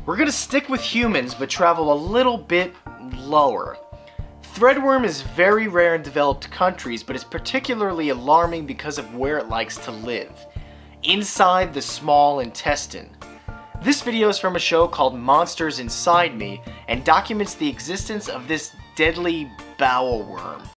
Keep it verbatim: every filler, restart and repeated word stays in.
We're gonna stick with humans, but travel a little bit lower. Threadworm is very rare in developed countries, but is particularly alarming because of where it likes to live. Inside the small intestine. This video is from a show called Monsters Inside Me, and documents the existence of this deadly bowel worm.